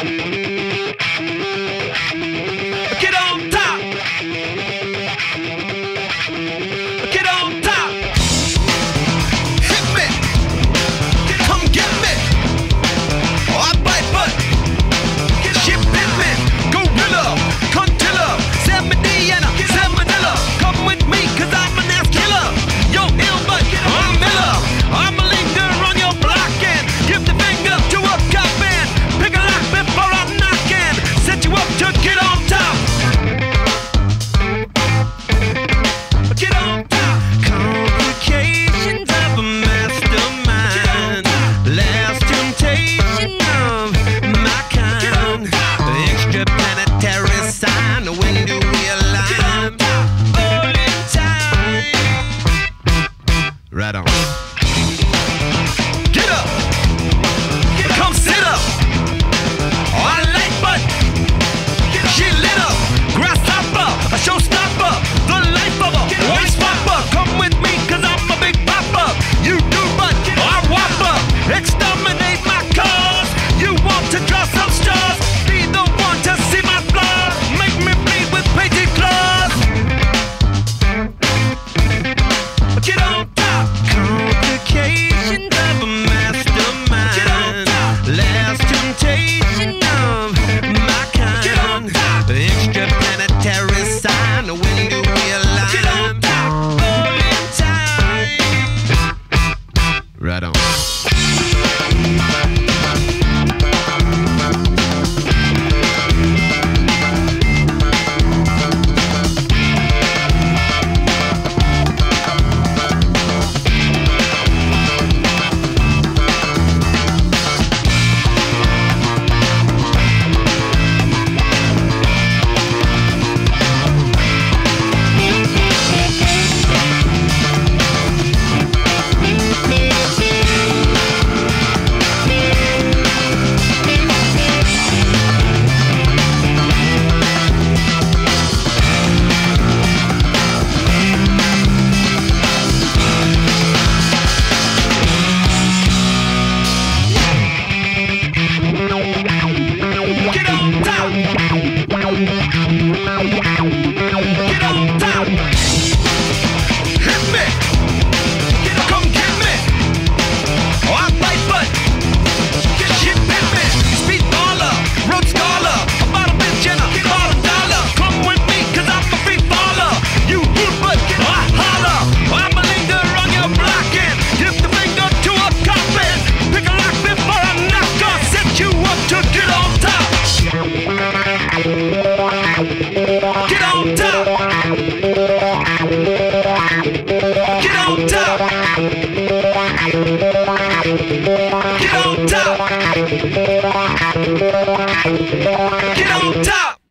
Get on top. Get on top. Hit me. Come get me. Oh, I bite butt. Shit bit me. Gorilla. Contilla. San Medina. San Manila. Come with me, cause I'm an ass killer. Yo, ill butt. I'm Miller. I'm a leader on your block and give the finger to a cop man. Pick a lock before I'm knocking. Set you up to get on top. Get on top. Complications of a mastermind. Last temptation of my kind. Extraplanetary sign. When do we align? All in time. Right on. Get up. Come sit up. Oh, I like butt. She lit up. Grasshopper. A showstopper. The life of a white swapper. Come with me, cause I'm a big popper. You do butt. I whopper. Exterminate my cause. You want to draw some stars. Be the one to see my flaws. Make me bleed with painted claws. Get on top. Complications of a mastermind. Get on top. Last temptation of my kind. Get on top. Extraplanetary sign. When do we align? Get on top. All in time. Right on. Get on top. Get on top. Hit me. Come get me. Oh, I bite butt. Shit bit me. Speed baller. Road scholar. About a bitch and a bottom dollar. Come with me, cause I'm a free faller. You hoot butt. I holler. I'm a leader on your block and give the finger to a cop and pick a lock before I knock off. Set you up to get on top. Get on top. Get on top. Get on top. Get on top.